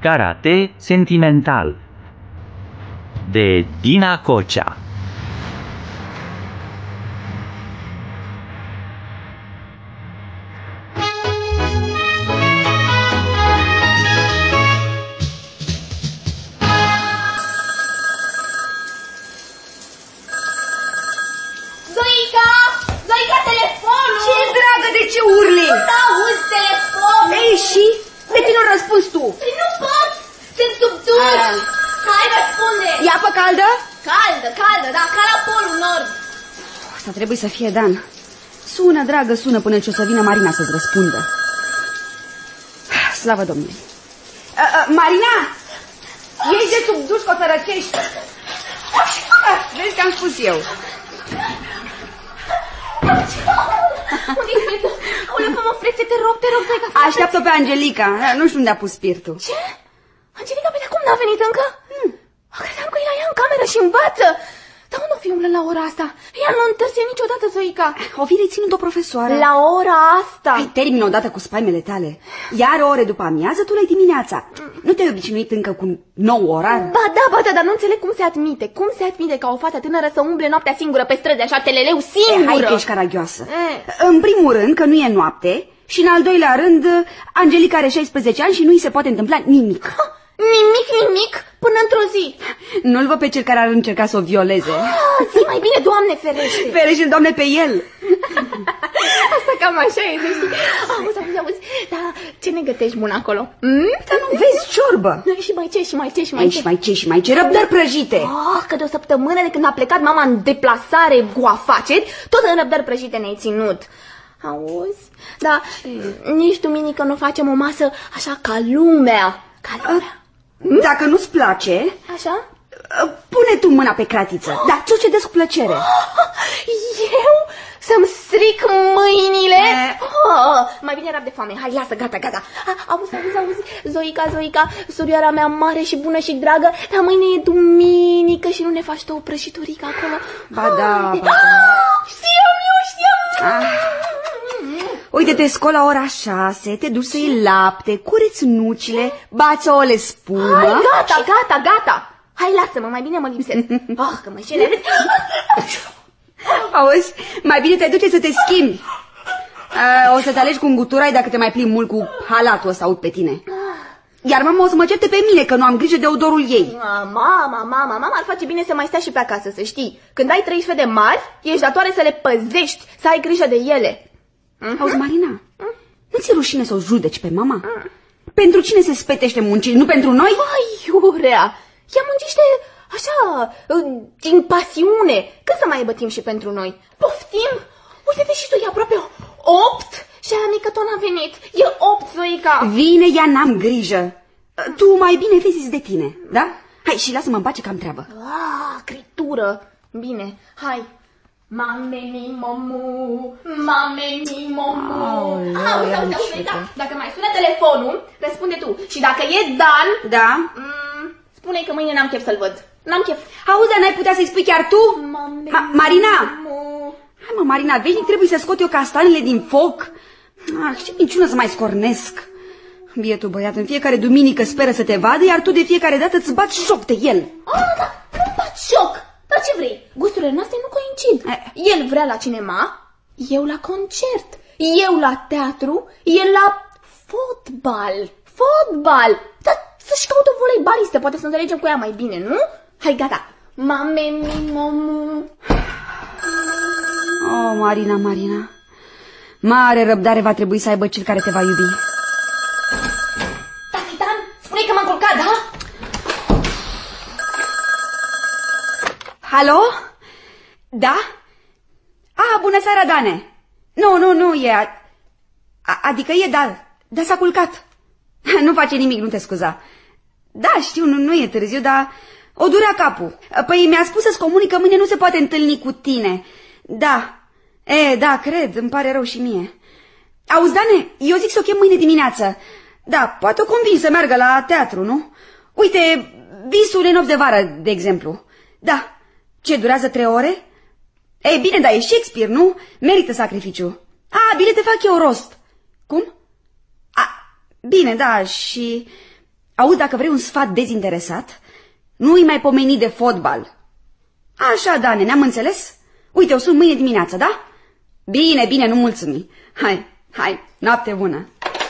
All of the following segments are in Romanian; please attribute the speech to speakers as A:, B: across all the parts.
A: Karate sentimental de Dina Cocea.
B: Zoica, telefonul!
C: Ce dragă, de ce urli?
B: Nu auzi telefonul!
C: Ei, și? De ce nu răspunzi tu?
B: Păi nu pot! Sunt sub duș! Hai, răspunde!
C: E apă caldă?
B: Caldă, da, ca la Polul Nord.
C: Asta trebuie să fie Dan. Sună, dragă, sună până ce o să vină Marina să-ți răspundă. Slavă Domnului! Marina! Ieși de sub duș că o să răcești. Vezi că am spus eu.
B: Unde-i Freda? Aoleu, fă-mă frețe, te rog, Zoica.
C: Așteaptă pe Angelica, nu știu unde a pus spiritul.
B: Ce? Angelica, pe de acum n-a venit încă? Credeam că e la ea în cameră și învață. Dar unde o fi umblă la ora asta? Ea nu întârzie niciodată, Zoica.
C: O fi reținut o profesoară.
B: La ora asta.
C: Hai, termină odată cu spaimele tale. Iar ore după amiază, tu le-ai dimineața. Nu te-ai obișnuit încă cu un nou orar?
B: Ba da, dar nu înțeleg cum se admite. Cum se admite ca o fată tânără să umble noaptea singură pe străzi, așa teleleu singură?
C: Hai că ești caragioasă. În primul rând că nu e noapte și în al doilea rând Angelica are 16 ani și nu îi se poate întâmpla nimic.
B: Nimic până într-o zi.
C: Nu-l văd pe cel care ar încerca să o violeze.
B: Zi mai bine, Doamne ferește.
C: Ferește, Doamne, pe el.
B: Asta cam așa e, să știi. Auzi, dar ce ne gătești bun acolo?
C: Dar nu vezi ciorbă?
B: Și mai ce?
C: Răbdări prăjite.
B: Că de o săptămână de când a plecat mama în deplasare cu afaceri, tot în răbdări prăjite ne-ai ținut. Auzi? Dar nici duminică nu facem o masă așa ca lumea.
C: Dacă nu-ți place,
B: așa?
C: Pune tu mâna pe cratiță. Da, ți-o cedez cu plăcere.
B: Eu? Să-mi stric mâinile? Mai bine rab de foame. Hai, lasă, gata. Auzi, Zoica, surioara mea mare și bună și dragă, dar mâine e duminică și nu ne faci tu o prăjiturică acolo?
C: Ba da.
B: Știam.
C: Uite, te scoli la ora 6, te duci să iei lapte, cureți nucile, bați ouăle spumă.
B: Hai, gata. Hai, lasă-mă, mai bine mă lipsesc. Că mă șele.
C: Auzi, mai bine te duce să te schimbi. O să te alegi cu înguturai dacă te mai plimbi mult cu halatul ăsta aud pe tine. Iar mama o să mă certe pe mine că nu am grijă de odorul ei.
B: Mama ar face bine să mai stai și pe acasă, să știi. Când ai 3 fete mari, ești datoare să le păzești, să ai grijă de ele.
C: Auzi, Marina, nu ți-e rușine să o judeci pe mama? Pentru cine se spetește muncii, nu pentru noi?
B: Iurea, ea muncește așa, din pasiune. Când să mai aibă timp și pentru noi? Poftim? Uite-te și tu, e aproape 8 și aia mică tot n-a venit. E 8, Zoica.
C: Vine, ea, n-am grijă. Tu mai bine vezi de tine, da? Hai și lasă-mă în pace că am treabă.
B: Critură. Bine, hai. Mame mi momu. Auzi, dacă mai sună telefonul, răspunde tu. Și dacă e Dan,
C: da,
B: spune că mâine n-am chef să-l văd. N-am chef.
C: Auzi, dar n-ai putea să-i spui chiar tu? Marina! Hai, mă, Marina, veșnic trebuie să scot eu castanele din foc. Și niciuna să mai scornesc. Bietul băiat, în fiecare duminică speră să te vadă, iar tu de fiecare dată îți bați șoc de el.
B: Da, nu-mi bați șoc. Dar ce vrei? Gusturile noastre nu coincid. El vrea la cinema, eu la concert. Eu la teatru, el la fotbal. Dar să-și caută o voleibalistă, poate să înțelegem cu ea mai bine, nu? Hai, gata. Mame mi momu.
C: Marina. Mare răbdare va trebui să aibă cel care te va iubi.
B: Dan, spune că m-am culcat, da?
C: Alo? Da? Bună seara, Dane. Nu, e... Adică e, da, s-a culcat. Nu face nimic, nu te scuza. Da, știu, nu e târziu, dar o durea capul. Păi mi-a spus să-ți comunic că mâine nu se poate întâlni cu tine. Da. Da, cred, îmi pare rău și mie. Auzi, Dane, eu zic să o chem mâine dimineață. Da, poate o convins să meargă la teatru, nu? Uite, Visul de nopți de vară, de exemplu. Da. Ce, durează 3 ore? Ei, bine, dar e Shakespeare, nu? Merită sacrificiu. Bine, te fac eu rost. Cum? Bine, da, și... Auzi, dacă vrei un sfat dezinteresat, nu îi mai pomeni de fotbal. Așa, Dane, ne-am înțeles? Uite, o sun mâine dimineață, da? Bine, bine, nu mulțumi. Hai, noapte bună.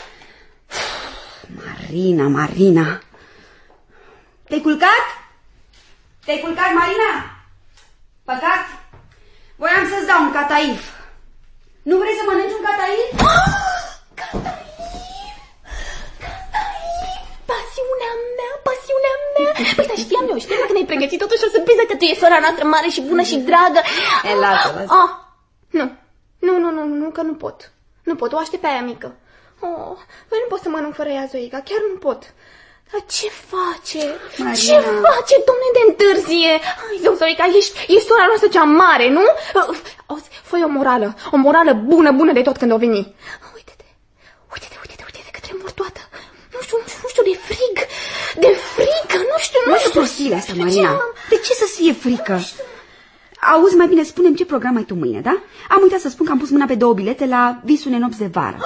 C: Marina. Te-ai culcat? Te-ai culcat, Marina? Păcat? Voiam să-ți dau un cataif. Nu vrei să mănânci un cataif?
B: Pasiunea mea. Păi, dar știam că ne-ai pregătit totuși o surpriză, că tu e sora noastră mare și bună și dragă.
C: Lasă.
B: Nu, că nu pot. Nu pot, o aștept pe aia mică. Păi nu pot să mănânc fără ea, Zoica, chiar nu pot. Dar ce face? Marina. Ce face, domne, de întârzie? Hai, Zoica, ești sora noastră cea mare, nu? Auzi, fă o morală bună de tot când o veni. Uite-te, că tremur toată. Nu știu, de frică, nu știu.
C: Nu știu prostiile astea, Marina. De ce să-ți fie frică? Auzi, mai bine spune-mi ce program ai tu mâine, da? Am uitat să spun că am pus mâna pe 2 bilete la Visul unei nopți de vară.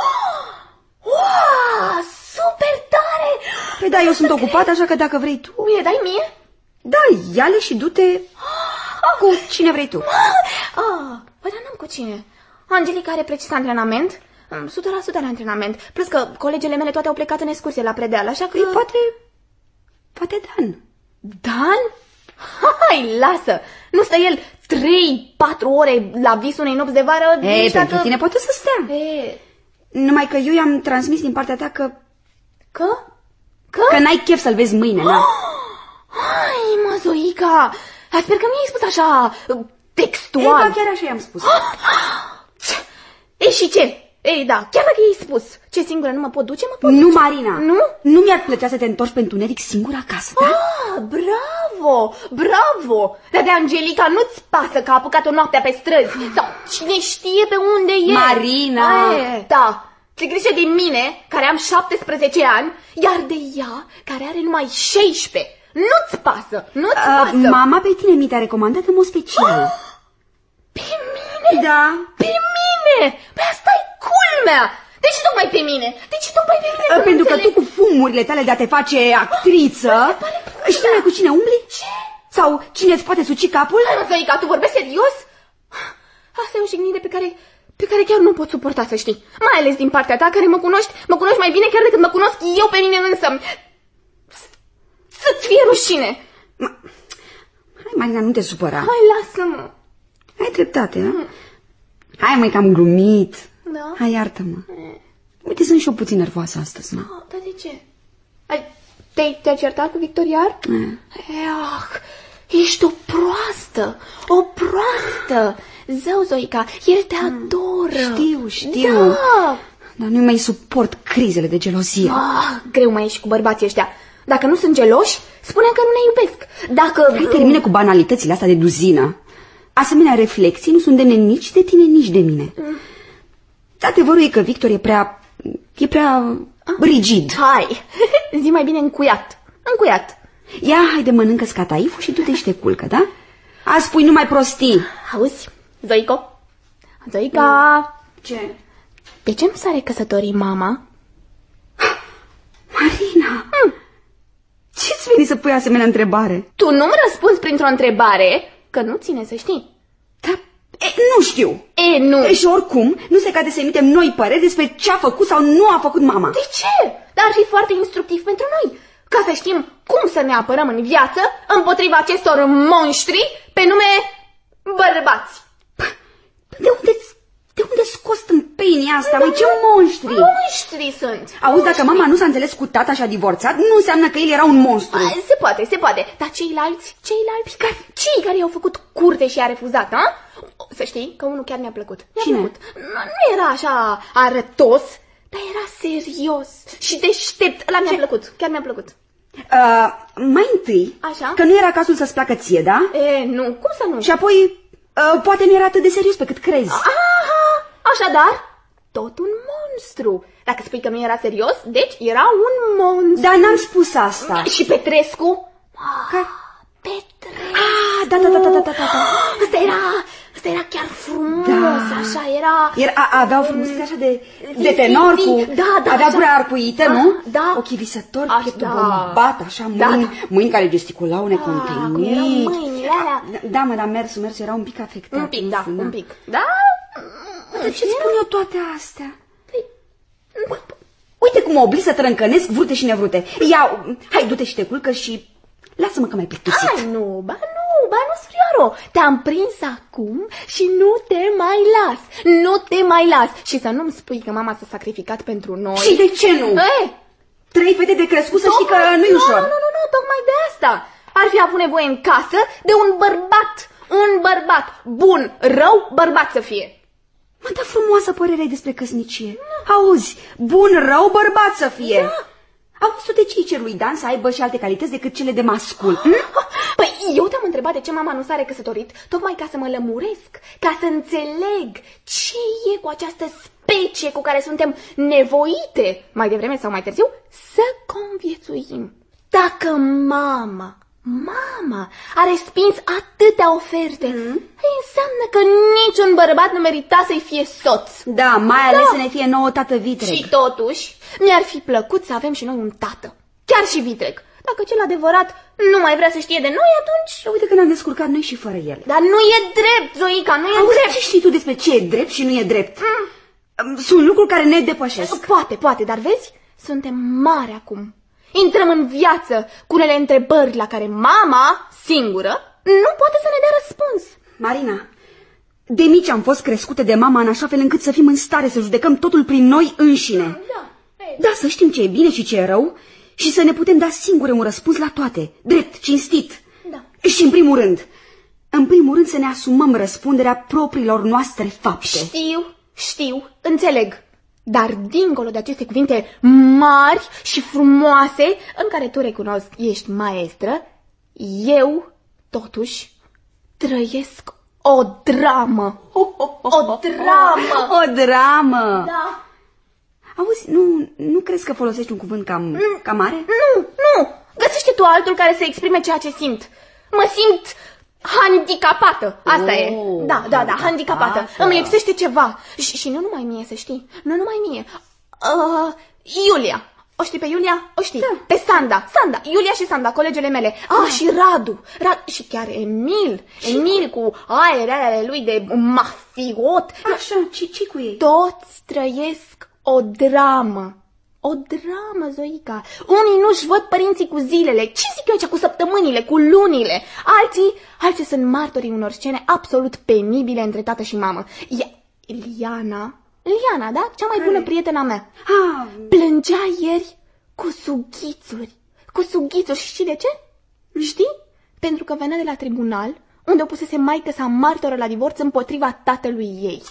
B: Super tare!
C: Păi da, eu sunt ocupată, așa că dacă vrei tu...
B: Mi le dai mie?
C: Da, ia-le și du-te cu cine vrei tu.
B: Păi dar n-am cu cine. Angelica are precis antrenament, 100% la antrenament, plus că colegele mele toate au plecat în excursie la Predeal, așa că...
C: Poate Dan.
B: Dan? Hai, lasă! Nu stă el 3-4 ore la Visul unei nopți de vară?
C: Pentru tine poate să stea. Numai că eu i-am transmis din partea ta că... Că n-ai chef să-l vezi mâine, na?
B: Hai, mă, Zoica! Sper că mi-ai spus așa textual.
C: Da, chiar așa i-am spus.
B: Și ce? Da, chiar dacă i-ai spus. Ce, singură nu mă pot duce?
C: Nu, Marina.
B: Nu?
C: Nu mi-ar plăcea să te întorci pe întuneric singură acasă, da?
B: Bravo! Dar de Angelica nu-ți pasă că a apucat-o noaptea pe străzi. Sau cine știe pe unde e.
C: Marina!
B: Da, ți-e grijă de mine, care am 17 ani, iar de ea, care are numai 16. Nu-ți pasă, nu-ți pasă.
C: Mama pe tine mi te-a recomandat în mod special.
B: Pe mine?
C: Da.
B: Pe mine? Păi asta-i culmea. De ce tocmai pe mine?
C: Pentru că tu cu fumurile tale de a te face actriță, știi cu cine umbli?
B: Ce?
C: Sau cine îți poate suci capul?
B: Zoica, tu vorbești serios? Asta e o jignire pe care chiar nu pot suporta, să știi. Mai ales din partea ta, care mă cunoști mai bine chiar decât mă cunosc eu pe mine însă. Să-ți fie rușine.
C: Hai, Marina, nu te supăra.
B: Hai, lasă-mă.
C: Ai dreptate, da? Hai, măi, că am glumit.
B: Da?
C: Hai, iartă-mă. Uite, sunt și eu puțin nervoasă astăzi, mă.
B: Dar de ce? Te-ai certat cu Victoriar? Ești o proastă. Zău, Zoica, el te adoră.
C: Știu.
B: Da.
C: Dar nu mai suport crizele de gelozie.
B: Greu mai ești cu bărbații ăștia. Dacă nu sunt geloși, spune că nu ne iubesc.
C: Hai, termine cu banalitățile astea de duzină. Asemenea reflexii nu sunt demne nici de tine, nici de mine. Adevărul e că Victor e prea rigid.
B: Hai, zi mai bine încuiat.
C: Ia, haide, mănâncă-ți cataiful și du-te și te culcă, da? Azi spui numai prostii.
B: Auzi, Zoica.
C: Ce?
B: De ce nu s-a recăsătorit mama?
C: Marina, ce-ți veni să pui asemenea întrebare?
B: Tu nu-mi răspunzi printr-o întrebare, că nu ține să știi.
C: Da, nu știu.
B: Nu.
C: Și oricum, nu se cade să emitem noi păreri despre ce a făcut sau nu a făcut mama.
B: De ce? Dar ar fi foarte instructiv pentru noi, ca să știm cum să ne apărăm în viață împotriva acestor monștri pe nume bărbați.
C: De unde scos tâmpenii asta, măi? Ce monștri?
B: Monștri sunt.
C: Auzi, dacă mama nu s-a înțeles cu tata și a divorțat, nu înseamnă că el era un monstru.
B: Se poate. Dar ceilalți? Cei care i-au făcut curte și a refuzat, ha? Să știi că unul chiar mi-a plăcut.
C: Cine?
B: Nu era așa arătos, dar era serios și deștept. Ăla chiar mi-a plăcut.
C: Mai întâi,
B: așa?
C: Că nu era cazul să-ți placă ție, da?
B: Nu, cum să nu?
C: Și apoi, poate nu era atât de serios pe cât crezi.
B: Așadar, tot un monstru. Dacă spui că nu era serios, deci era un monstru.
C: Dar n-am spus asta.
B: Și Petrescu?
C: Care?
B: Petrescu.
C: Da.
B: Ăsta Ăsta era chiar frumos, așa, era...
C: Avea o frumusețe așa de tenor, avea gura arcuită, nu?
B: Da.
C: Ochii visători, pieptul bombat, așa, mâini care gesticulau necontenit.
B: Erau mâinile alea.
C: Da, mă, dar mersul era un pic afectat.
B: Un pic, da, un pic. Da?
C: De ce spun eu toate astea? Uite cum mă oblig să trâncănesc vrute și nevrute. Ia, hai, du-te și te culcă și lasă-mă că m-ai plictisit.
B: Hai, nu, Sfriaro, te-am prins acum și nu te mai las. Nu te mai las. Și să nu-mi spui că mama s-a sacrificat pentru noi.
C: Și de ce nu? 3 fete de crescut, să știi că nu-i ușor.
B: Nu, tocmai de asta. Ar fi avut nevoie în casă de un bărbat bun, rău, bărbat să fie.
C: Mă, da, frumoasă părere despre căsnicie. Auzi, bun, rău, bărbat să fie. Da. Auzi, tu de ce îi cer lui Dan să aibă și alte calități decât cele de mascul?
B: Păi eu te-am întrebat de ce mama nu s-a recăsătorit, tocmai ca să mă lămuresc, ca să înțeleg ce e cu această specie cu care suntem nevoite, mai devreme sau mai târziu, să conviețuim. Dacă mama a respins atâtea oferte, înseamnă că niciun bărbat nu merita să-i fie soț.
C: Da, mai ales să ne fie nouă tată vitreg.
B: Și totuși, mi-ar fi plăcut să avem și noi un tată, chiar și vitreg. Dacă cel adevărat nu mai vrea să știe de noi, atunci...
C: Uite că ne-am descurcat noi și fără el.
B: Dar nu e drept, Zoica, nu e drept.
C: Ce știi tu despre ce e drept și nu e drept? Sunt lucruri care ne depășesc.
B: Poate, dar vezi, suntem mari acum. Intrăm în viață cu unele întrebări la care mama, singură, nu poate să ne dea răspuns.
C: Marina, de mici am fost crescute de mama în așa fel încât să fim în stare să judecăm totul prin noi înșine. Da, să știm ce e bine și ce e rău și să ne putem da singure un răspuns la toate, drept, cinstit.
B: Da.
C: Și în primul rând să ne asumăm răspunderea propriilor noastre fapte.
B: Știu, înțeleg. Dar dincolo de aceste cuvinte mari și frumoase, în care tu recunosc ești maestră, eu, totuși, trăiesc o dramă. O dramă! Da.
C: Auzi, nu crezi că folosești un cuvânt cam mare?
B: Nu! Găsește tu altul care să exprime ceea ce simt. Mă simt handicapată. Asta e. Da, handicapată. Îmi lipsește ceva. Și nu numai mie, să știi. Nu numai mie. Iulia. O știi pe Iulia? O știi. Da. Pe Sanda. Iulia și Sanda, colegele mele. Și Radu. Și chiar Emil cu aerele lui de mafiot.
C: Așa, ce cu ei?
B: Toți trăiesc o dramă. O dramă, Zoica. Unii nu-și văd părinții cu zilele. Ce zic eu aici cu săptămânile, cu lunile? Alții sunt martorii unor scene absolut penibile între tată și mamă. Liana, da? Cea mai bună prietena mea. Plângea ieri cu sughițuri. Și știi de ce? Știi? Pentru că venea de la tribunal, unde o pusese maică sa martoră la divorț împotriva tatălui ei.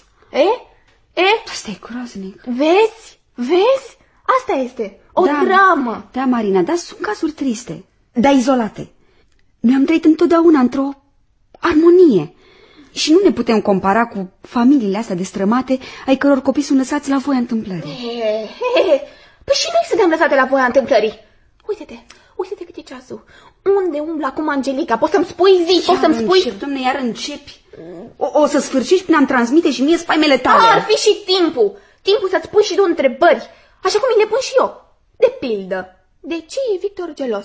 C: Asta e groaznic.
B: Vezi? Asta este, o dramă.
C: Da, Marina, dar sunt cazuri triste, dar izolate. Noi am trăit întotdeauna într-o armonie și nu ne putem compara cu familiile astea destrămate ai căror copii sunt lăsați la voia întâmplării.
B: Păi și noi suntem lăsate la voia întâmplării. Uite-te cât e ceasul. Unde umblă acum Angelica? Poți să-mi spui Poți să-mi spui?
C: Doamne, iar începi. O să sfârșești prin a-mi transmite și mie spaimele tale.
B: Ar fi și timpul să-ți pui și tu întrebări. Așa cum îi le pun și eu. De pildă, de ce e Victor gelos?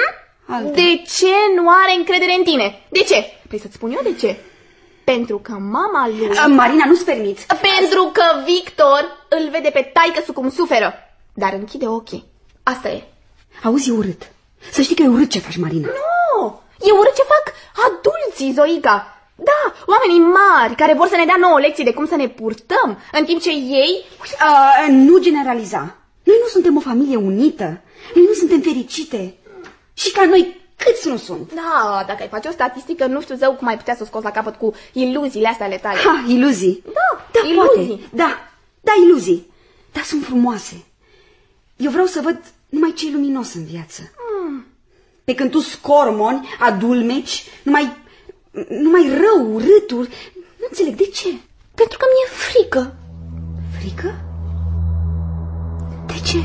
B: De ce nu are încredere în tine? De ce? Păi să-ți spun eu de ce. Pentru că mama lui...
C: Marina, nu-ți permiți.
B: Pentru că Victor îl vede pe taică-su cum suferă. Dar închide ochii. Asta e.
C: Auzi, e urât. Să știi că e urât ce faci, Marina.
B: Nu, e urât ce fac adulții, Zoica. Da, oamenii mari care vor să ne dea nouă lecții de cum să ne purtăm, în timp ce ei...
C: Nu generaliza. Noi nu suntem o familie unită. Noi nu suntem fericite. Și ca noi, câți nu sunt?
B: Da, dacă ai face o statistică, nu știu zău cum ai putea să o scoți la capăt cu iluziile astea ale tale.
C: Iluzii? Da, iluzii. Poate. Da, iluzii. Dar sunt frumoase. Eu vreau să văd numai ce e luminos în viață. Pe când tu scormoni, adulmeci, numai rău, urâturi. Nu înțeleg, de ce?
B: Pentru că mi-e frică.
C: Frică? De ce?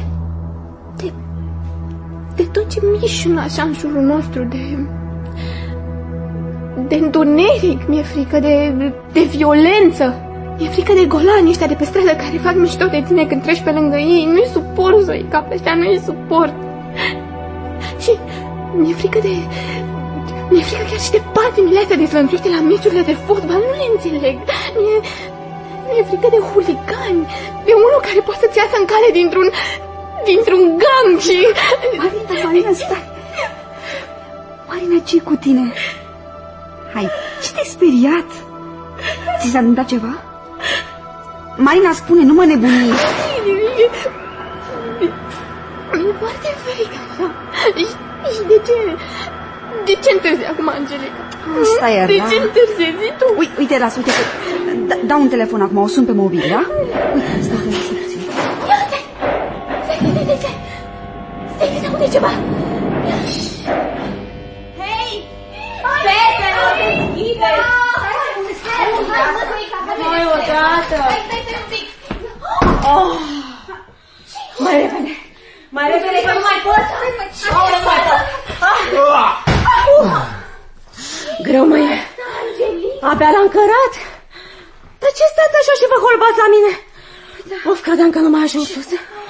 B: De tot ce mișună așa în jurul nostru, de întuneric, mi-e frică de violență. Mi-e frică de golani ăștia de pe stradă care fac mișto de tine când treci pe lângă ei. Nu-i suport, Zoica, pe ăștia nu-i suport. Și mi-e frică chiar și de patimile astea dezlănțuite la meciurile de fotbal. Nu le înțeleg. Mi-e frică de huligani, de unul care poate să-ți iasă în cale dintr-un gang și...
C: Marina, stai! Marina, ce-i cu tine? Hai, ce te-ai speriat? Ți s-a întâmplat ceva? Marina, spune, nu mă nebuni.
B: Mi-e foarte frică. Și de ce întârzi acum, Angelica?
C: Stai,
B: de ce întârzi tu?
C: Uite, lasă, uite, dau un telefon acum, o sun pe mobil, da? Uite, stai puțin.
B: Ia uite! Stai, se aude ceva! Hei! Fetelor, deschide-ți! Mai odată! Stai un pic! Mai repede, că nu mai pot!
D: Greu mă e. Abia l-am cărat. Dar ce stați așa și vă holbați la mine? Of, credeam că nu mai ajung sus.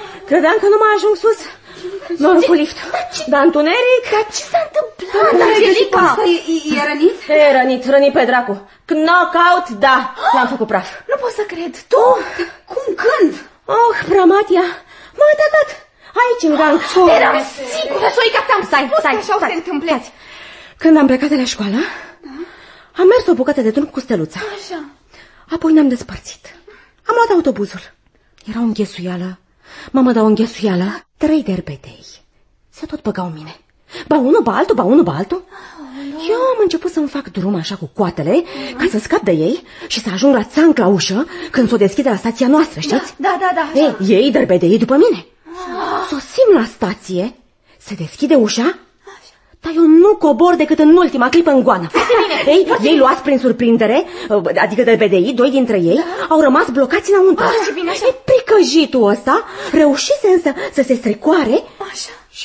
D: Norul cu lift. Dar întuneric.
B: Dar ce s-a întâmplat, Angelica?
C: E rănit?
D: E rănit pe dracu. Knockout, da, l-am făcut praf.
B: Nu pot să cred. Tu?
C: Cum, când?
D: Oh, Pramatia, m-a atacat. Aici, în gang.
B: Eram sigură, Zoica, te-am spus că așa o se întâmple.
D: Când am plecat de la școală, am mers o bucată de drum cu Steluța.
B: Așa.
D: Apoi ne-am despărțit. Am luat autobuzul. Era o înghesuială. Mama, da, o înghesuială. 3 derbedei. Se tot băgau în mine. Ba unul, ba altul. Eu am început să-mi fac drum așa cu coatele, ca să scap de ei și să ajung la țanc la ușă când s-o deschide la stația noastră, știți?
B: Da.
D: Ei, derbedei, după mine. Sosim la stație, se deschide ușa, dar eu nu cobor decât în ultima clipă în goană. Ei luați prin surprindere, adică derbedei, 2 dintre ei, au rămas blocați înăuntru. Pricăjitul ăsta reușise însă să se strecoare și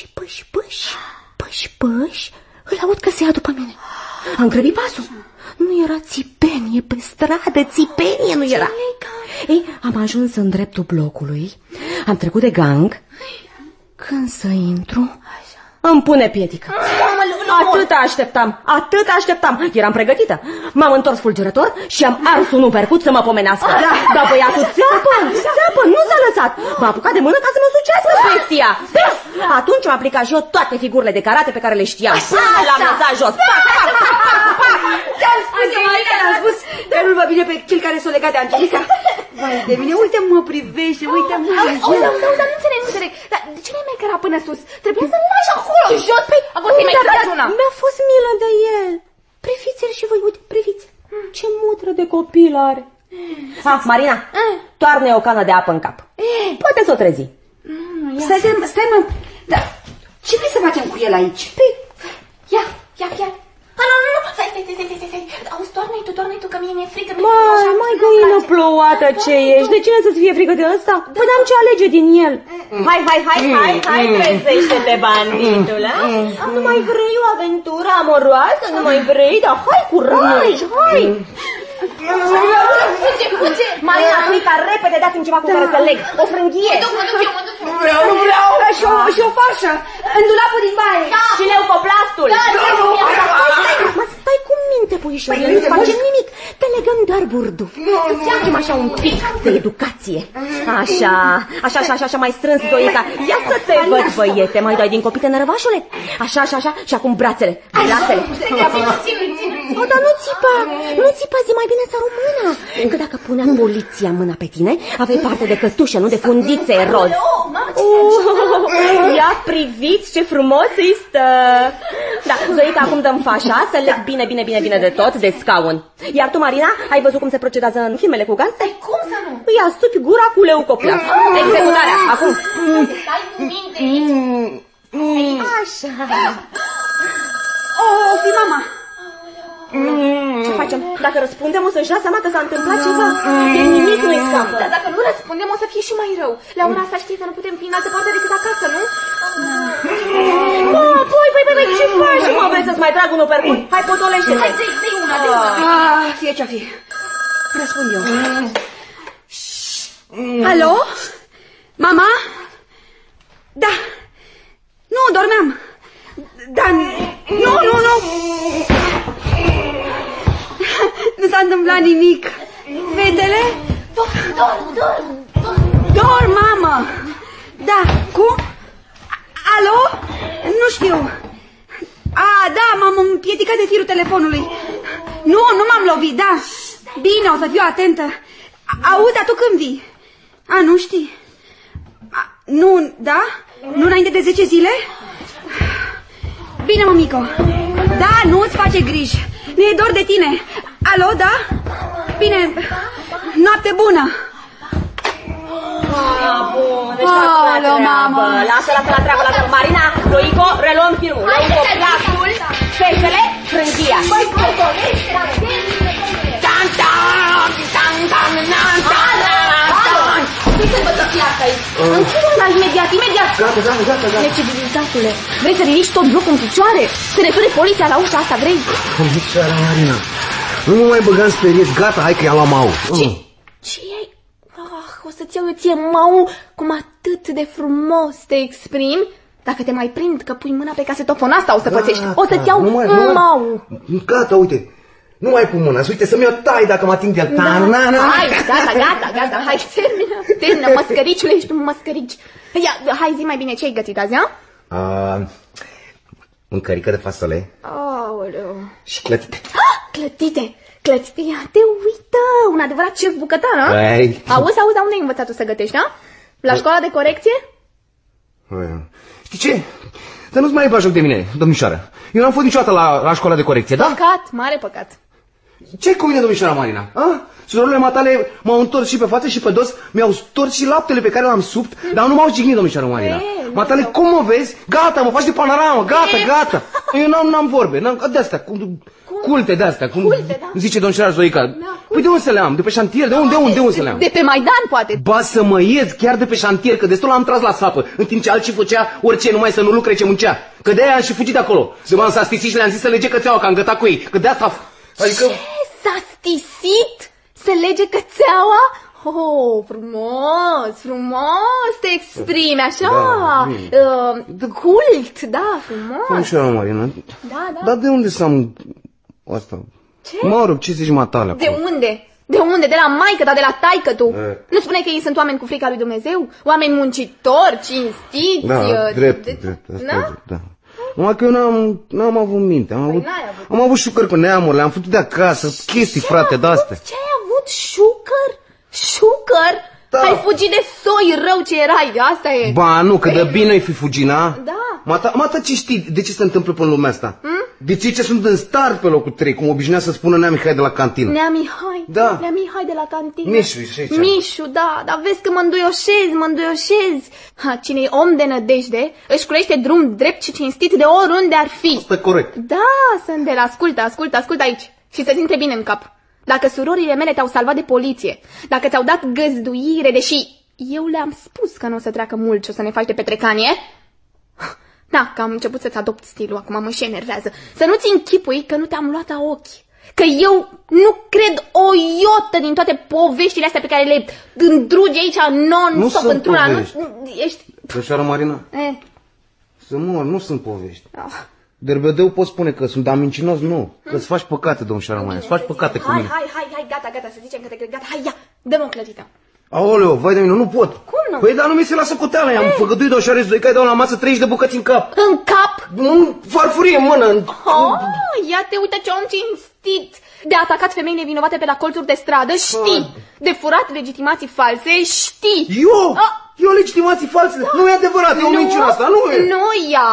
D: păși, îl aud că se ia după mine. Am grăbit pasul. Nu era țipenie pe stradă, țipenie nu era. Ei, am ajuns în dreptul blocului, am trecut de gang. Când să intru, îmi pune piedică. Atât așteptam. Eram pregătită. M-am întors fulgerător și am ars un uppercut să mă pomenească. Dar băiatul țeapă, nu s-a lăsat. M-a apucat de mână ca să mă sucească bestia. Atunci am aplicat și eu toate figurile de karate pe care le știam. L-am lăsat jos.
C: Ți-am spus, Marina, l-am spus că nu-l va bine pe cel care s-o legat de Angelica. Vai de mine, uite mă privește, uite-mă.
B: Dar nu înțeleg. Dar de ce n-ai mai cărat până sus? Trebuia să-l lași acolo, jos. Păi, acolo să-i mai cărați una.
D: Mi-a fost milă de el. Priviți-l și voi, uite, priviți. Ce mutră de copil are. Marina, toarne o cană de apă în cap. Poate să o trezi.
C: Stai mă. Dar ce vrei să facem cu el aici?
B: Ia. Nu, stai. Auzi, toarnă-i tu, că mie mi-e frică.
D: Mai găină plouată ce ești. De cine să-ți fie frică de ăsta? Păi n-am ce alege din el. Hai, trezește-te, banditul, a? Nu mai vrei o aventură amoroasă? Nu mai vrei? Dar hai, curaj, hai!
B: Fuge!
D: Marina, plica repede, dați-mi ceva cu care să leg. O frânghie.
B: Mă duc eu.
C: Nu vreau. Și o fașă. În dulapul din baie.
D: Și leucoplastul. Stai cu minte, puișoare, nu-ți facem nimic. Te legăm doar burduf. Îți facem așa un pic de educație. Așa, mai strâns, Zoica. Ia să te văd, băiete. Mai dai din copite, nărăvașule? Așa. Și acum brațele. O, dar nu țipa, zi mai bine să rămână. Că dacă punea poliția mâna pe tine, aveai parte de cătușă, nu de fundițe roz. Ia priviți ce frumos îi stă. Da, Zoica, acum dăm fașa, să leg bine de tot de scaun. Iar tu, Marina, ai văzut cum se procedează în filmele cu gangsteri?
B: Cum să nu?
D: Îi astupi gura cu leucoplast. Executarea, acum.
B: Stai cu minte aici.
D: Așa.
C: O fi mama.
D: Ce facem? Dacă răspundem, o să-și dea seama că s-a întâmplat ceva. De nimic nu-i scapă.
B: Dar dacă nu răspundem, o să fie și mai rău. La ora asta știi că nu putem fi în altă parte decât acasă, nu?
D: Păi, ce faci? Mă, vrei să-ți mai trag un uppercut? Hai, potolește-te.
C: Fie ce-o fi. Răspund eu. Alo? Mama? Da. Nu, dormeam. Dar nu. Nu s-a întâmplat nimic. Fetele? Dor, mamă. Da, cum? Alo? Nu știu. Da, m-am împiedicat de firul telefonului. Nu m-am lovit, da. Bine, o să fiu atentă. Auzi, tu când vii? Nu știi? Nu, da? Nu înainte de 10 zile? Bine, mămico. Da, nu-ți face griji. Mi-e dor de tine. Alo, da? Bine, noapte bună.
D: Bun, deci alo, mamă. Lasă-la treabă, lasă-la. Marina, Loico, reluăm filmul. Loico, placul, fețele, frânghia. Băi, Închide-l imediat.
B: Gata. Necivilitatule, vrei să ridici tot blocul în picioare? Să ne sune poliția la ușa asta, vrei?
E: Domnișoara Marina, nu mă mai băga în speriezi. Gata, hai că i-am luat Mau.
B: Ce ai? O să-ți iau eu ție, Mau, cum atât de frumos te exprimi. Dacă te mai prind că pui mâna pe casetofon, asta o să pățești. O să-ți iau Mau.
E: Gata, uite. Nu mai pun mâna, uite, să-mi o tai dacă mă ating de-al.
B: Hai, gata, hai, termină, măscăriciule, ești un măscărici. Hai, zi mai bine, ce ai gătit azi,
E: Mâncărică de fasole.
B: Aoleu.
E: Și clătite.
B: Clătite, ia te uită, un adevărat șef bucătar, nu? Auzi, unde ai învățat-o să gătești, a? La școala de corecție?
E: Știi ce? Să nu-ți mai ai joc de mine, domnișoară. Eu n-am fost niciodată la școala de corecție, da?
B: Păcat, mare păcat.
E: Ce-i cu mine, domnișoara Marina? Surorile matale m-au întors și pe față și pe dos, mi-au stors și laptele pe care l-am subt, dar nu m-au jignit, domnișoara Marina. Matale, cum mă vezi? Gata, mă faci de panoramă, gata. Eu n-am vorbe, de-astea, culte de-astea, cum zice domnișoara Zoica. Păi de unde să le am? De pe șantier? De unde să le am?
B: De pe Maidan, poate.
E: Ba să mă iez chiar de pe șantier, că destul am tras la sapă, în timp ce alții făcea orice, numai să nu lucre ce muncea. Că de-aia am și fugit de acolo. De m-am sastisit și le-am zis să lege cățeaua, că am gătat cu ei. Că de asta... Adică...
B: Ce? S-a stisit? Se lege cățeaua? Oh, frumos te exprimi, așa. Cult, da, frumos.
E: Domnișoara Marina,
B: da.
E: Dar de unde să am asta?
B: Ce?
E: Mă rog, ce zici matale acolo?
B: De unde? De la maică, dar de la taică tu. Nu spune că ei sunt oameni cu frica lui Dumnezeu? Oameni muncitori, cinstiți.
E: Da, drept, da. Numai că eu n-am avut minte. Am avut șucări cu neamuri, le-am făcut de acasă, chestii, frate, de-astea.
B: Ce ai avut? Șucăr? Da. Ai fugit de soi rău ce erai, asta e.
E: Ba, nu, că de bine ai fi fugit, na?
B: Da.
E: Mata, ce știi de ce se întâmplă până lumea asta? De ce sunt în start pe locul 3, cum obișnuia să spună Nea Mihai de la cantină?
B: Nea Mihai?
E: Da.
B: Nea Mihai de la cantină.
E: Mișu,
B: da, dar vezi că mă înduioșezi. Cine e om de nădejde își culește drum drept și cinstit de oriunde ar fi.
E: Asta e corect.
B: Da, Sândel, ascultă aici și să-ți intre bine în cap. Dacă surorile mele te-au salvat de poliție, dacă ți-au dat găzduire, deși eu le-am spus că nu o să treacă mult și o să ne faci de petrecanie, da, că am început să-ți adopt stilul, acum mă și enervează. Să nu-ți închipui că nu te-am luat la ochi, că eu nu cred o iotă din toate poveștile astea pe care le îndrugi aici non-stop într-una. Ești...
E: Domnișoara Marina, să mor, nu sunt povești. Derbedeu pot spune că sunt, dar mincinos nu. Că-ți faci păcate, domnișoara Marina, îți faci păcate cu mine.
B: Hai, gata, să zicem că te cred, gata, hai, ia, dă-mă o clătită.
E: Aoleu, vai de mine, nu pot.
B: Cum nu?
E: Păi, dar nu mi se lasă cuteala, i-am făgăduit domnișoare Zoica, îi dau la masă 30 de bucăți în cap.
B: În cap?
E: Nu, farfurie în mână.
B: Ia te uită ce om cinstit. De atacat femeile vinovate pe la colțuri de stradă, știi. De furat legitimații false, știi.
E: Eu legitimații false? Da. Nu e adevărat, e o minciună asta, nu e.
B: Nu,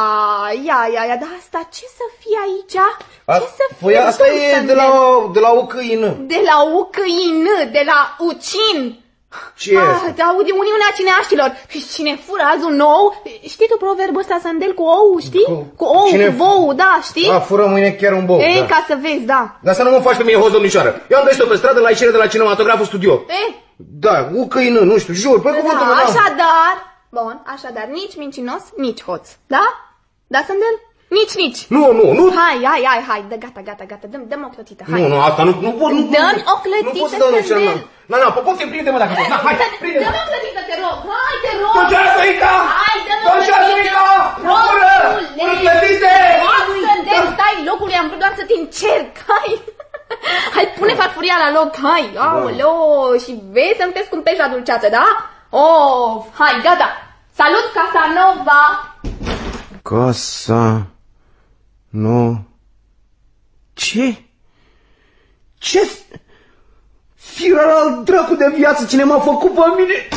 B: ia, dar asta ce să fie aici? Ce să fie?
E: Păi asta e de la o câină.
B: De la o câină, de la ucin.
E: Ce e asta?
B: De Uniunea Cineaștilor. Cine fură azi un ou, știi tu proverbul ăsta, Sândel, cu ou, știi? Cu ou, cu bou, da, știi?
E: Fură mâine chiar un bou.
B: Ei, ca să vezi, da.
E: Dar să nu mă faci pe mine host, domnișoară. Eu am găsit-o pe stradă la ieșire de la cinematograful studio. Da, o câină, nu știu, jur, pe cuvântul meu.
B: Așadar, nici mincinos, nici hoț, da? Da, Sândel? Nici.
E: Nu.
B: Hai, gata, dăm o clătită, hai.
E: Nu, asta nu pot.
B: Dă-mi o clătită,
E: Nu pot să dau domnișoara. Nu, poți să-mi prinde-mă dacă pot. Hai, prinde-mă.
B: Dă-mi o clătită, te rog, hai, te rog.
E: Domnișoara Zoica!
B: Hai, dă-mi o
E: Domnișoara Zoica! Ură clătite!
B: Stai, locului, am vrut doar să te încerc, hai. Hai, pune farfuria la loc, hai. Aoleo, și vezi să-mi te scumpești la dulceață, da? Hai, gata. Salut, Casanova!
E: Casa... Nu... Ce? Ce? Firar al dracu de viață, cine m-a făcut pe mine?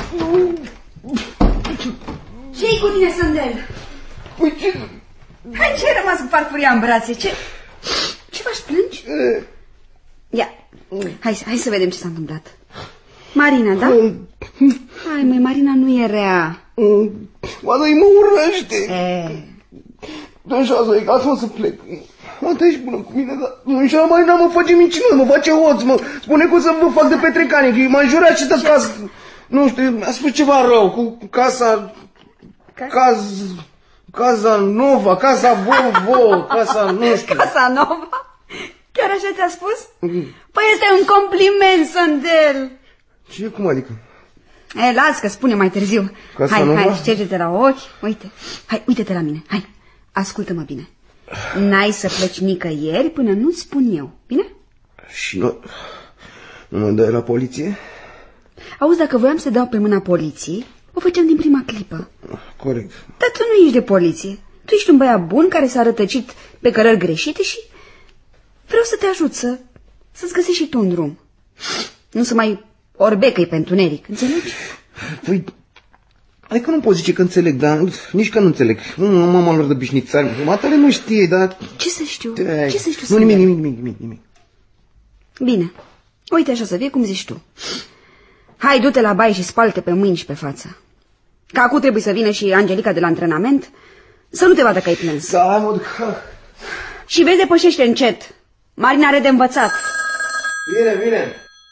C: Ce-i cu tine, Sândel?
E: Păi ce...
C: Hai, ce-ai rămas cu farfuria în brațe? Ce faci, plângi? Ia, hai să vedem ce s-a întâmplat. Marina, da? Hai, măi, Marina nu e rea.
E: Mă urăște. Domnișoara Zoica, lasă-mă să plec. Mă, ești bună cu mine, dar domnișoara Marina mă face mincinos, mă face hoț, mă spune că o să vă fac de petrecanie, că m-a înjurat și de casă. Nu știu, mi-a spus ceva rău cu casa... Casa Nova, Casa Volvo, Casa nu știu.
C: Casa Nova? Chiar așa ți-a spus? Păi este un compliment, Sândel.
E: Ce, cum adică?
C: Las că spune mai târziu. Hai, șterge-te la ochi. Uite, hai, uite-te la mine. Hai, ascultă-mă bine. N-ai să pleci nicăieri până nu-ți spun eu, bine?
E: Și nu mă dai la poliție?
C: Auzi, dacă voiam să dau pe mâna poliției, o făceam din prima clipă.
E: Corect.
C: Dar tu nu ești de poliție. Tu ești un băiat bun care s-a rătăcit pe cărări greșite și vreau să te ajut să-ți găsești și tu un drum. Nu să mai orbecă-i pe întuneric, înțelegi?
E: Păi, adică nu pot zice că înțeleg, dar nici că nu înțeleg. Nu m-am luat de bișnițari. Matale nu știe, dar...
C: Ce să știu?
E: Nu, nimic.
C: Bine, uite așa să fie cum zici tu. Hai, du-te la baie și spală-te pe mâini și pe față. Că acum trebuie să vină și Angelica de la antrenament, să nu te vadă că ai plâns.
E: Da, mă duc.
C: Și vezi, depășește încet. Marina are de învățat.
E: Bine.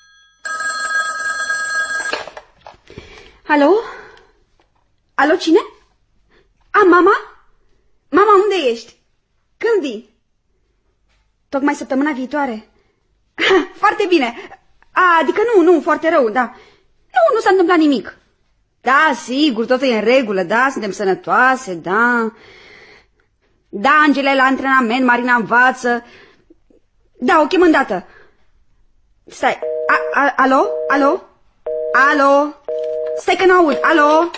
C: Alo? Alo, cine? Mama? Mama, unde ești? Când vii? Tocmai săptămâna viitoare. Foarte bine. Adică nu, foarte rău, da. Nu s-a întâmplat nimic. Da, sigur, totul e în regulă, da, suntem sănătoase, da. Da, Angela e la antrenament, Marina învață. Da, o chem îndată. Stai, alo? Stai că n-aud, alo?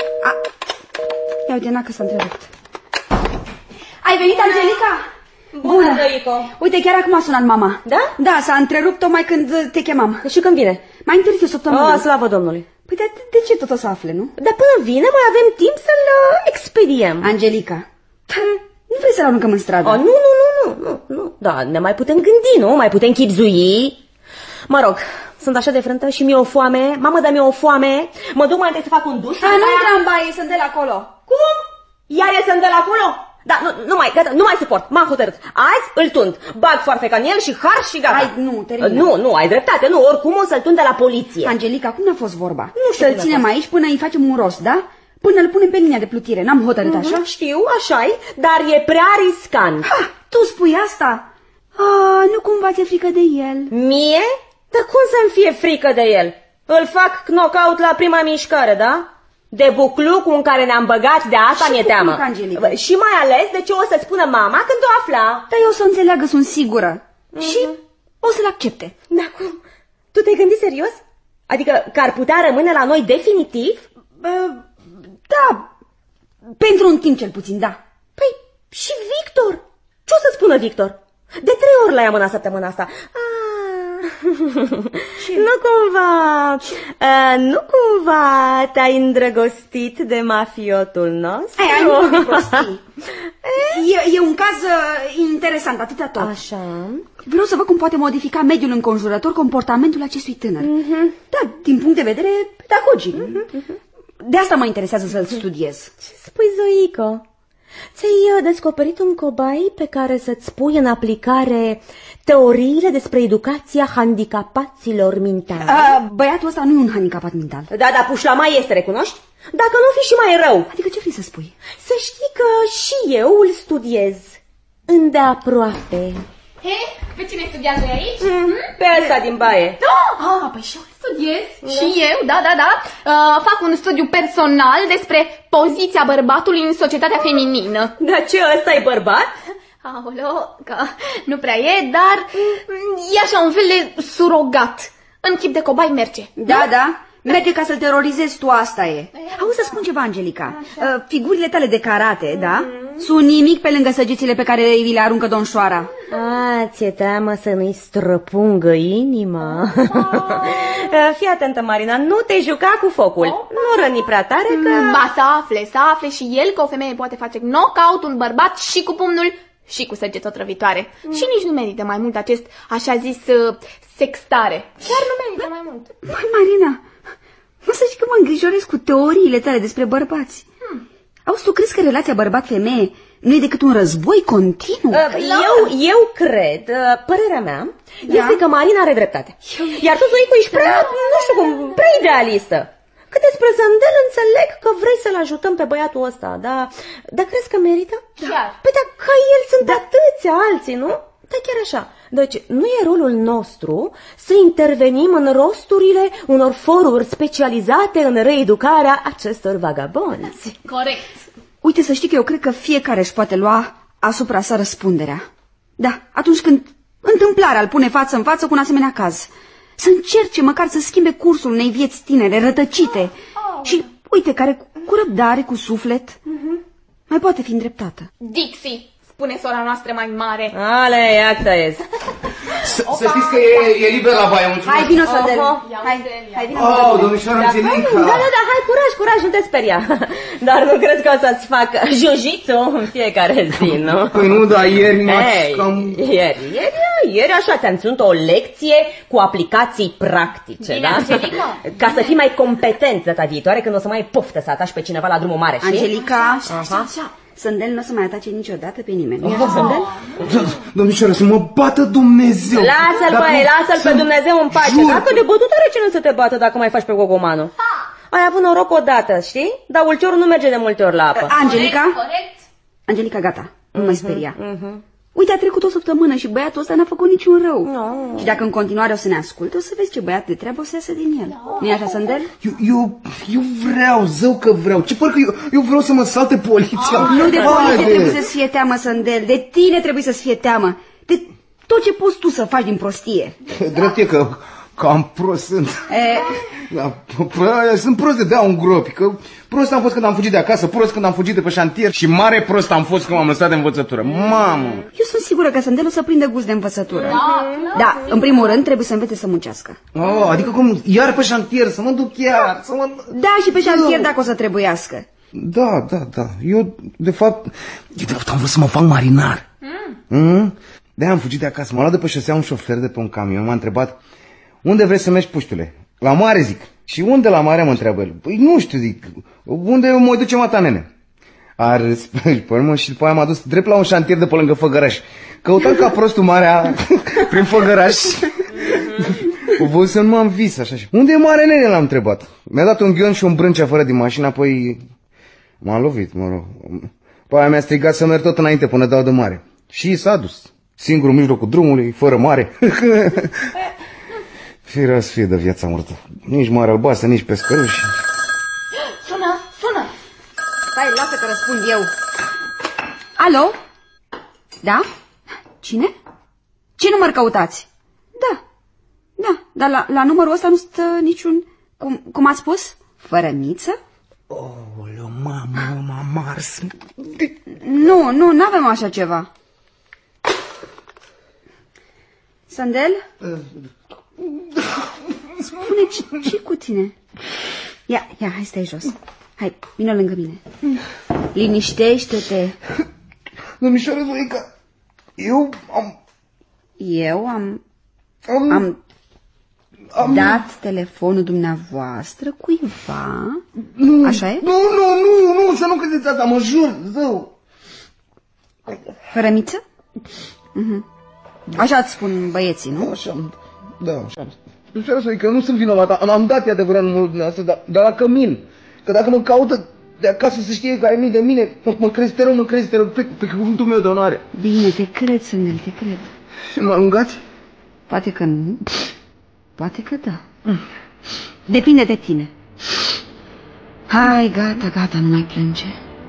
C: Ia uite, n-a că s-a întrerupt. Ai venit, Angelica?
D: Bună, Zoico.
C: Uite, chiar acum a sunat mama.
D: Da?
C: Da, s-a întrerupt tocmai când te chemam.
D: Și când vine?
C: Mai întârziu săptămâna.
D: Slavă Domnului.
C: Păi de ce tot o să afle, nu?
D: Dar până vine mai avem timp să-l expediem.
C: Angelica, nu vrei să-l aruncăm în stradă?
D: Nu. Da, ne mai putem gândi, nu? Mai putem chipzui. Mă rog, sunt așa de frântă și mi-e o foame. Mamă, dar mi-e o foame. Mă duc mai întâi să fac un duș.
C: Nu intra în baie, sunt de la acolo.
D: Cum? Iar e sunt de la acolo? Da, nu mai suport, m-am hotărât. Azi îl tund, bag foarfeca în el și har și gata.
C: Hai, nu, termină.
D: Nu, ai dreptate, nu, oricum o să-l tund de la poliție.
C: Angelica, cum n-a fost vorba?
D: Nu știu.
C: Să-l ținem aici până îi facem un rost, da? Până îl punem pe linia de plutire, n-am hotărât așa?
D: Știu, așa-i, dar e prea riscant.
C: Tu spui asta? Nu cumva ți-e frică de el?
D: Mie? Dar cum să-mi fie frică de el? Îl fac knockout la prima mișcare, da? De buclucul în care ne-am băgat, de asta mi-e teamă. Și mai ales de ce o să spună mama când o afla.
C: Dar eu o să înțeleagă, sunt sigură. Și o să-l accepte.
D: Dar cum? Tu te-ai gândit serios? Adică că ar putea rămâne la noi definitiv?
C: Da, pentru un timp cel puțin, da.
D: Păi, și Victor? Ce o să spună Victor? De 3 ori l-ai amânat săptămâna asta. Nu cumva te-ai îndrăgostit de mafiotul nostru?
C: Nu prostii. E un caz interesant, atâta tot.
D: Așa.
C: Vreau să văd cum poate modifica mediul înconjurător comportamentul acestui tânăr. Da, din punct de vedere pedagogic. De asta mă interesează să-l studiez.
D: Ce spui, Zoico? Ți-ai descoperit un cobai pe care să-ți pui în aplicare teoriile despre educația handicapaților mentali?
C: Băiatul ăsta nu e un handicapat mental.
D: Da, dar pușlama este, recunoști? Dacă nu fi și mai rău.
C: Adică ce vrei să spui?
D: Să știi că și eu îl studiez îndeaproape.
B: He? Pe cine studiază aici?
D: Pe ăsta din baie.
B: Păi și eu studiez. Și eu, da. Fac un studiu personal despre poziția bărbatului în societatea feminină.
D: Dar ce, ăsta e bărbat?
B: Aoleo, că nu prea e, dar e așa un fel de surogat. În chip de cobai merge.
C: Da. Merge ca să-l terorizezi tu, asta e. Auzi să spun ceva, Angelica. Figurile tale de karate, da? Sunt nimic pe lângă săgețile pe care îi le aruncă domnșoara.
D: Ți-e teamă să nu-i străpungă inima? Fii atentă, Marina, nu te juca cu focul. Nu răni prea tare că...
B: Ba, să afle și el că o femeie poate face knockout un bărbat și cu pumnul și cu săgeți otrăvitoare. Și nici nu merită mai mult acest, așa zis, sextare. Chiar nu merită mai mult.
C: Băi, Marina, nu să zic că mă îngrijorez cu teoriile tale despre bărbați. Auzi, tu crezi că relația bărbat-femeie nu e decât un război continuu?
D: Eu cred, părerea mea, este că Marina are dreptate. Iar tu, Zoicu, ești prea, nu știu cum, prea idealistă. Că despre Sandel înțeleg că vrei să-l ajutăm pe băiatul ăsta, dar crezi că merită?
B: Chiar.
D: Păi dar ca el sunt atâția alții, nu? Da, chiar așa. Deci nu e rolul nostru să intervenim în rosturile unor foruri specializate în reeducarea acestor vagabonzi.
B: Corect.
C: Uite, să știi că eu cred că fiecare își poate lua asupra sa răspunderea. Da, atunci când întâmplarea îl pune față în față cu un asemenea caz. Să încerce măcar să schimbe cursul unei vieți tinere, rătăcite. Și uite, care cu răbdare, cu suflet, mai poate fi îndreptată.
B: Dixie, spune sora noastră mai mare.
D: Ale, iată e.
E: Să știți că e liber la baie, mulțumesc.
C: Hai, vino, Sandel. Hai, vino.
E: Domnișoara Angelica.
D: Da, hai, curaj, nu te speria. Dar nu cred că o să-ți fac jiu-jitsu în fiecare zi, nu?
E: Păi nu, dar ieri m-ați cam...
D: Ieri așa ți-am ținut o lecție cu aplicații practice,
B: Bine,
D: da?
B: Angelica.
D: Ca să fii mai competent data viitoare când o să mai ai poftă să atași pe cineva la drumul mare, știi?
C: Angelica, așa. Sandel nu o să mai atace niciodată pe nimeni. Nu-i așa, Sandel?
E: Domnișoara, să mă bată Dumnezeu.
D: Lasă-l, băi, lasă-l pe Dumnezeu în pace. Dacă de bătut are cine să te bată dacă mai faci pe gogomanul. Ai avut noroc odată, știi? Dar ulciorul nu merge de multe ori la apă.
C: Angelica?
B: Corect.
C: Angelica, gata. Nu mai speria. Uite, a trecut o săptămână și băiatul ăsta n-a făcut niciun rău. Și dacă în continuare o să ne asculte, o să vezi ce băiat de treabă o să iasă din el. Nu-i așa, Sandel?
E: Eu vreau, zău că vreau. Ce părcă eu vreau să mă salte poliția.
C: Nu de poliție trebuie să-ți fie teamă, Sandel. De tine trebuie să-ți fie teamă. De tot ce poți tu să faci din prostie.
E: Drept e că cam prost sunt. Sunt prost de dea un gropi. Că prost am fost când am fugit de acasă, prost când am fugit de pe șantier și mare prost am fost când m-am lăsat de învățătură. Mamă! Eu sunt sigură că Sandel o să prindă gust de învățătură. Da, în primul rând trebuie să învețe să muncească. Adică cum, iar pe șantier, să mă duc iar, să mă...
C: Da, și pe șantier dacă o să trebuiască.
E: Da. Eu, de fapt am vrut să mă fac marinar. De-aia am fugit de acasă. M-a luat de pe șosea un șofer de pe un camion, m-a întrebat: unde vrei să mergi, puștule? La mare, zic. Și unde la mare, mă întreabă el? Păi nu știu, zic. Unde mă duce mata, nene? A râs pe urmă și după aia m-a dus drept la un șantier de pe lângă Făgăraș. Căutam ca prostul marea prin Făgăraș. O văzusem numai în vis, așa. Unde e mare, nene? L-am întrebat. Mi-a dat un ghion și un brânci afară din mașină, apoi m-a lovit, mă rog. Pe aia mi-a strigat să merg tot înainte până dau de mare. Și s-a dus. Singur în mijlocul drumului, fără mare. Firea să fie de viața mortă. Nici mare albastră, nici pescăruși.
B: Sună.
C: Stai, lasă că răspund eu. Alo? Da? Cine? Ce număr căutați? Da, dar la numărul ăsta nu stă niciun... Cum ați spus? Fărăniță?
E: Oleu, mamă, m-a mars.
C: Nu, n-avem așa ceva. Sandel? Spune, ce cu tine? Ia, hai, stai jos. Hai, vină lângă mine. Liniștește-te.
E: Domnișoară Zoica, eu am
C: dat telefonul dumneavoastră cuiva. Așa e?
E: Nu, să nu credeți asta, mă jur, zău.
C: Hărămiță? Așa îți spun băieții, nu?
E: Așa, da, așa. Domnișoara Soică, eu nu sunt vinovat, am dat e adevărat numărul dumneavoastră, dar la cămin. Că dacă mă caută de acasă să știe că ai mii de mine, mă crezi te rău, pe cuvântul meu de onoare.
C: Bine, te cred, Sânel, te cred.
E: Și mă alungați?
C: Poate că nu, poate că da. Depinde de tine. Hai, gata, nu mai plânge.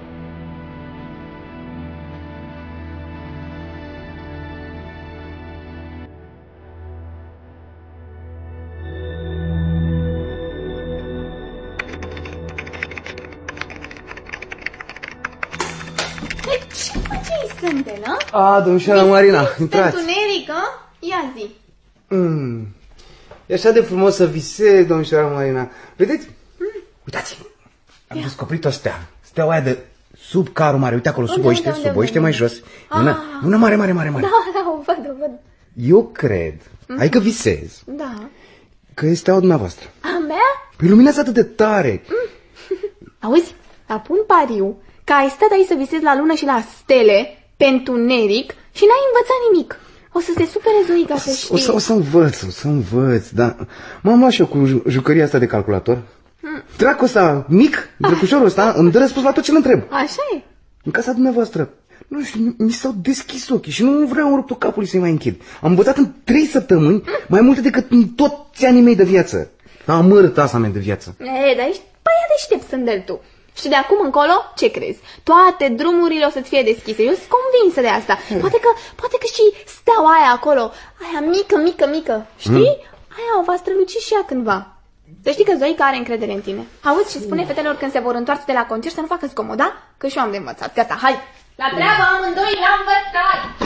B: Ce faceai, Sântelă?
E: Domnișoara Marina, intrați.
B: Întunerică? Ia zi.
E: E așa de frumos să visezi, domnișoara Marina. Vedeți? Uitați, am descoperit o stea. Steaua aia de sub carul mare. Uite acolo, sub oiște mai jos. Una mare.
B: Da, o văd.
E: Eu cred, adică visez, că e steaua dumneavoastră.
B: A mea?
E: Păi luminează atât de tare.
B: Auzi, apun pariu că ai stat aici să visezi la lună și la stele pe întuneric și n-ai învățat nimic. O să se supere Zoica, să știi.
E: O să învăț, dar m-am luat și eu cu jucăria asta de calculator. Dracul ăsta mic, drăcușorul ăsta, îmi dă răspuns la tot ce-l întreb.
B: Așa e.
E: În casa dumneavoastră, nu știu, mi s-au deschis ochii și nu vreau în ruptul capului să-i mai închid. Am învățat în 3 săptămâni mai multe decât în toți anii mei de viață. Amărât asta mea de viață.
B: Dar ești băiat deștept, Sândel, tu. Și de acum încolo, ce crezi? Toate drumurile o să-ți fie deschise. Eu sunt convinsă de asta. Poate că și steaua aia acolo, aia mică, știi? Aia o va străluci și ea cândva. Să știi că Zoica are încredere în tine. Auzi și spune fetelor când se vor întoarce de la concert să nu facă zgomot, da? Că și eu am de învățat. Gata, hai! La treabă amândoi, la învățat!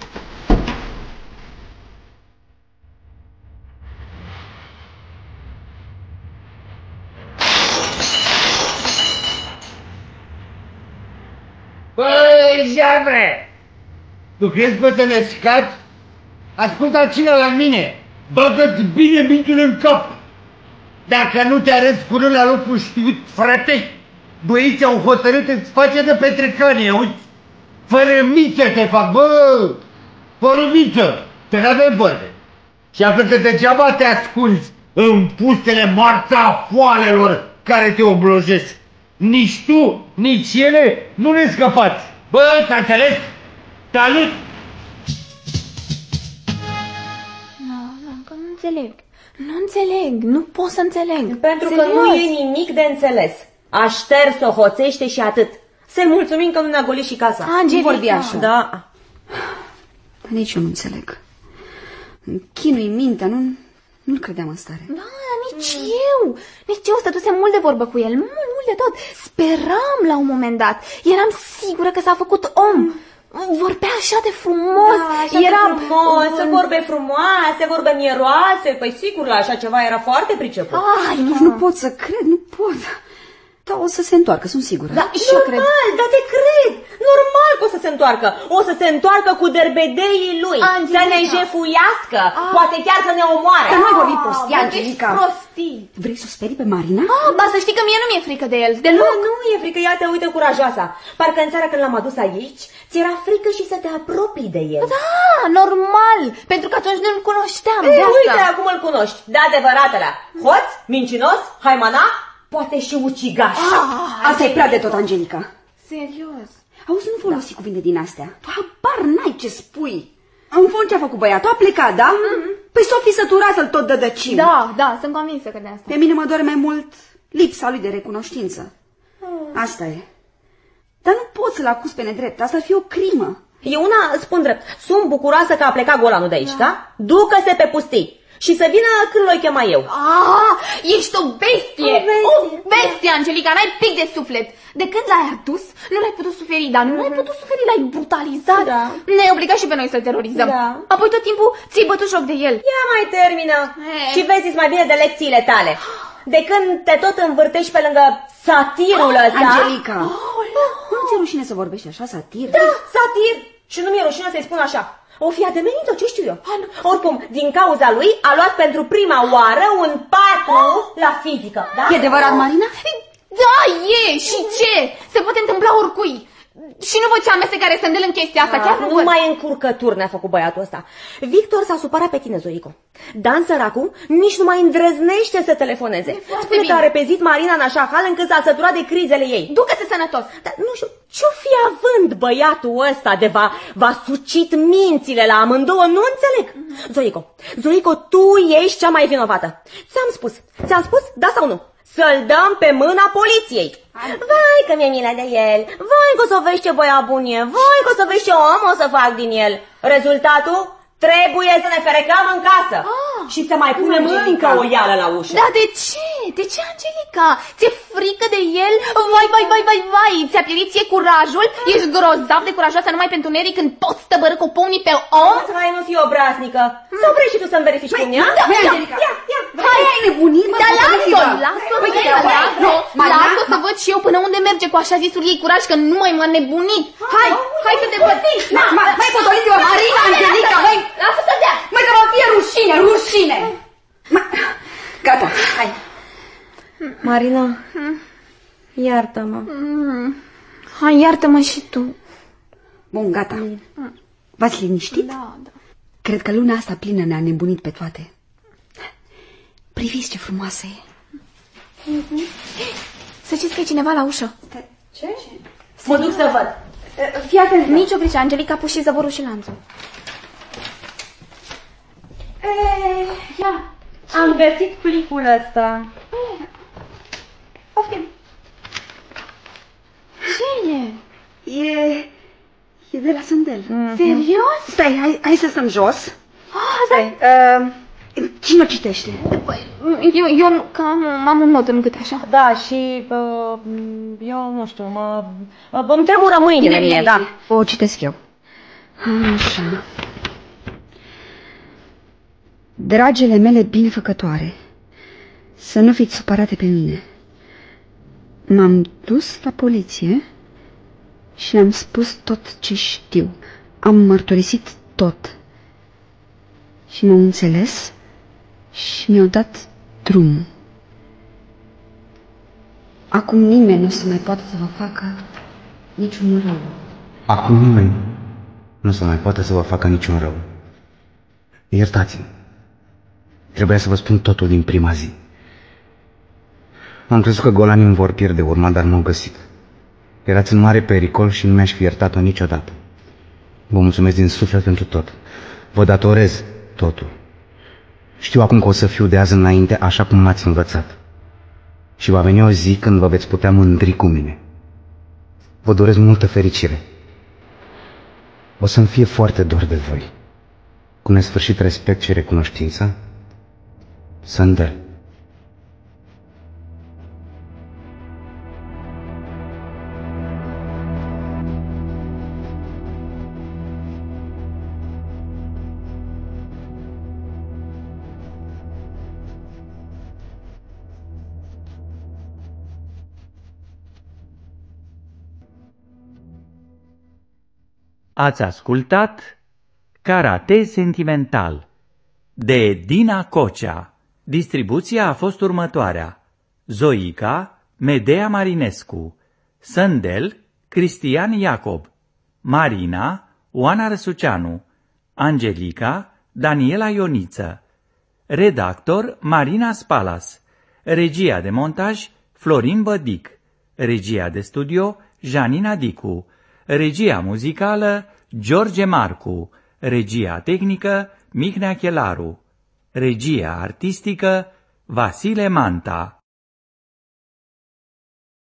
F: Băi, Jabre! Tu crezi că te nescapi? Ascultă-ți-ne la mine! Bagă-ți bine mintul în cap! Dacă nu te arăți curând la locul știut, frate, băieții au hotărât să-ți face de petrecanie, uite! Fără miță te fac, bă! Fără miță! Te n-avem băte! Și află că degeaba te ascunzi în pustele marțafoalelor care te oblojesc! Nici tu, nici ele nu ne scăpați! Bă, t-a înțeles? Salut!
B: Că nu înțeleg. Nu înțeleg, nu pot să înțeleg.
D: Pentru că nu e nimic de înțeles. A șters, o hoțește și atât. Să-i mulțumim că nu ne-a golit și casa.
C: Angelica. Nu vorbi așa.
D: Da.
C: Nici eu nu înțeleg. Chinui mintea, nu-l credeam în stare.
B: Da, nici eu stătusem mult de vorbă cu el, mult de tot. Speram la un moment dat. Eram sigură că s-a făcut om. Vorbea așa de frumos.
D: Frumos, vorbe frumoase, vorbe mieroase. Păi sigur, la așa ceva era foarte priceput.
C: Nu pot să cred, nu pot. Dar o să se întoarcă, sunt sigură.
B: Da, și eu cred.
D: Normal, dar te cred. Normal că o să se întoarcă. O să se întoarcă cu derbedeii lui. Angelica. Să ne jefuiască. Poate chiar să ne omoare.
C: Dar nu ai vorbit prostii, Angelica.
B: Prostii.
C: Vrei să o sperii pe Marina?
B: Ba, să știi că mie nu mi-e frică de el. Deloc.
D: Nu e frică, ia te uite curajoasa. Parcă în seara când l-am adus aici, ți-era frică și să te apropii de el.
B: Da, normal. Pentru că atunci nu-l cunoșteam.
D: Uite, acum îl cunoști. De adevăratele. Hoț, mincinos, haimana, poate și ucigaș.
C: Asta e prea de tot, Angelica.
B: Serios.
C: Auzi, nu folosi cuvinte din astea. Tu habar n-ai ce spui. În fond ce-a făcut băiatul? A plecat, da? Păi s-o fi săturat să-l tot dădăcim.
B: Da, sunt convinsă că de asta.
C: Pe mine mă doare mai mult lipsa lui de recunoștință. Asta e. Dar nu poți să-l acuzi pe nedrept. Asta ar fi o crimă.
D: E una, spun drept, sunt bucuroasă că a plecat golanul de aici, da? Ducă-se pe pustii. Și să vină când l-o chema eu.
B: Ești o bestie! O bestie, Angelica, n-ai pic de suflet. De când l-ai adus, nu l-ai putut suferi, dar nu l-ai putut suferi, l-ai brutalizat. Ne-ai obligat și pe noi să-l terorizăm. Apoi tot timpul ți-ai bătut joc de el.
D: Ia mai termină și vezi-ți mai bine de lecțiile tale. De când te tot învârtești pe lângă satirul ăsta.
C: Angelica, nu ți-e rușine să vorbești așa, satir?
D: Da, satir. Și nu mi-e rușine să-i spun așa. O fi ademenit-o, ce știu eu? Oricum, din cauza lui a luat pentru prima oară un 4 la fizică, da?
C: E adevărat, Marina?
B: Da, e, și ce? Se poate întâmpla oricui. Și nu văd ce amestecare Sândel în chestia asta, chiar nu văd.
D: Numai încurcături ne-a făcut băiatul ăsta. Victor s-a supărat pe tine, Zoico. Dan săracul nici nu mai îndrăznește să telefoneze. Spune că a repezit Marina în așa hal încât s-a săturat de crizele ei.
B: Ducă-se sănătos.
D: Dar nu știu, ce-o fi având băiatul ăsta de v-a sucit mințile la amândouă? Nu înțeleg. Zoico, tu ești cea mai vinovată. Ți-am spus, da sau nu? Să-l dăm pe mâna poliției. Vai că mi-e milă de el. Vai că o să vezi ce băiat bun e. Vai că o să vezi ce om o să fac din el. Rezultatul? Trebuie să ne ferecăm în casă. Și să mai punem încă o ială la ușă.
B: Dar de ce? De ce, Angelica? Ți-e frică de el? Vai, ți-a pierit ție curajul? Ești grozav de curajoasă numai pentru Neri când poți tăbărâ cu pumnii pe om?
D: Hai, nu fi obraznică. Sau vrei și tu să-mi verifici cum e?
B: Hai, ai nebunit? Dar lasă-o să văd și eu până unde merge cu așa zisul ei curaj, că nu mai m-a nebunit. Hai să te văd.
C: Mai potoliți-vă, Marina, Angelica, mai...
B: Lasă să dea.
C: Mai să vă fie rușine. Gata, hai.
D: Marina, iartă-mă.
B: Hai, iartă-mă și tu.
C: Bun, gata. V-ați liniștit?
B: Da.
C: Cred că luna asta plină ne-a nebunit pe toate. Priviți ce frumoasă e.
B: Să știți că e cineva la ușă.
C: Ce?
D: Mă duc să văd.
C: Fii atent.
B: Nici o brice, Angelica a pus și zăvorul și lanțul.
D: Ia, am găsit plicul ăsta.
B: Poftim. Ce e?
C: E de la Sândel.
B: Serios?
C: Stai, hai să stăm jos. Stai, cine o citește?
B: Eu că am un nod în gât, așa.
D: Da, și eu nu știu, îmi tremură mâinile mie, da.
C: O citesc eu. Așa. Dragele mele binefăcătoare, să nu fiți supărate pe mine. M-am dus la poliție și le-am spus tot ce știu. Am mărturisit tot. Și m-au înțeles și mi-au dat drumul. Acum nimeni nu o să mai poată să vă facă niciun rău.
E: Acum nimeni nu să mai poată să vă facă niciun rău. Iertați-mi. Trebuia să vă spun totul din prima zi. Am crezut că golanii îmi vor pierde urma, dar m-au găsit. Erați în mare pericol și nu mi-aș fi iertat-o niciodată. Vă mulțumesc din suflet pentru tot. Vă datorez totul. Știu acum că o să fiu de azi înainte așa cum m-ați învățat. Și va veni o zi când vă veți putea mândri cu mine. Vă doresc multă fericire. O să-mi fie foarte dor de voi. Cu nesfârșit respect și recunoștință, Sândel.
A: Ați ascultat Karate Sentimental de Dina Cocea. Distribuția a fost următoarea: Zoica, Medea Marinescu; Sândel, Cristian Iacob; Marina, Oana Răsuceanu; Angelica, Daniela Ioniță; redactor, Marina Spalas; regia de montaj, Florin Bădic; regia de studio, Janina Dicu; regia muzicală, George Marcu; regia tehnică, Mihnea Chelaru; regia artistică, Vasile Manta.